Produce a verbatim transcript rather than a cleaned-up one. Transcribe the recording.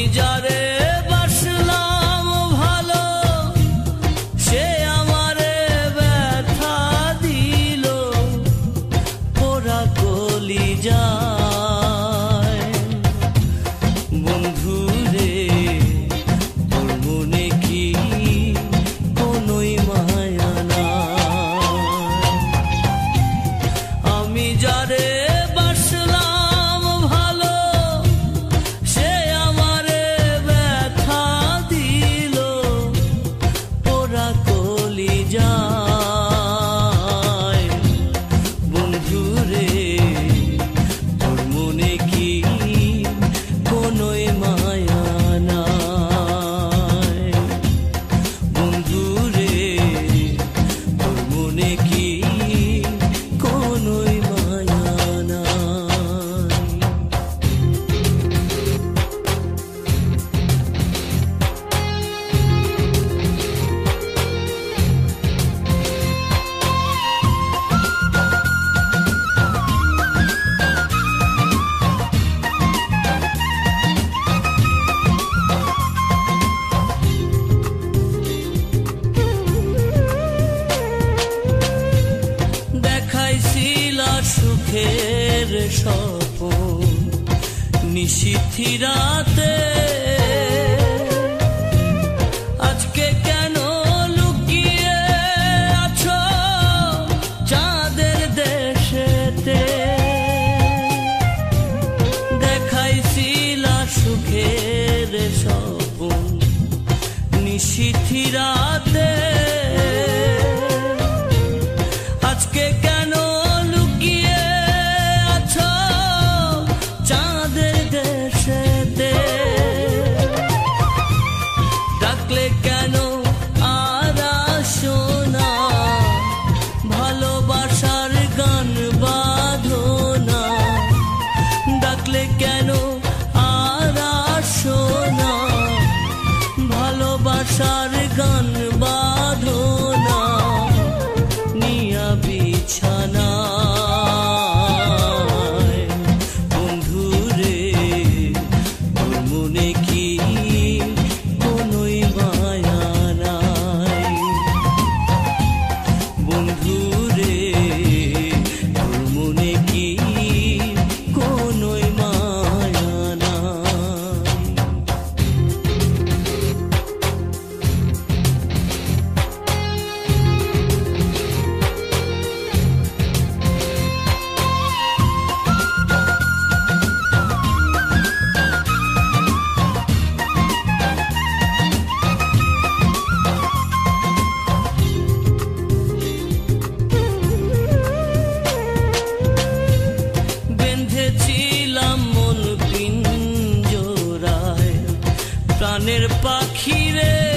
যারে বাসলাম ভালো সে আমারে ব্যথা দিল পোড়া কলিজায়। বন্ধু রে তোর মনে কি কোনোই মায়া না? আমি যারে বাসলাম ভালো সে আমারে ব্যথা দিল পোড়া কলিজায়। বন্ধু রে তোর মনে কি কোনোই মায়া নাই? বন্ধু রে তোর মনে কি কোনোই মায়া নাই? দেখাইছিলা সুখের স্বপন নিশীথি রাতে, আজকে কেন লুকিয়ে আছো চাঁদের দেশেতে? দেখাইছিলা সুখের স্বপন নিশীথি রাতে, আজকে কেন লুকিয়ে আছো চাঁদের দেশেতে? ডাকলে কেন আর আসো না? ভালোবাসার গান বাঁধো না। ডাকলে কেন আর আসো না? ভালোবাসার গান বাঁধো না। নিয়া বিছানায় বন্ধু রে তোর মনে কি কোনোই মায়া নাই? বন্ধু রে তোর মনে কি কোনোই মায়া নাই? বেঁধেছিলাম মন পিঞ্জরায় প্রাণের পাখি রে,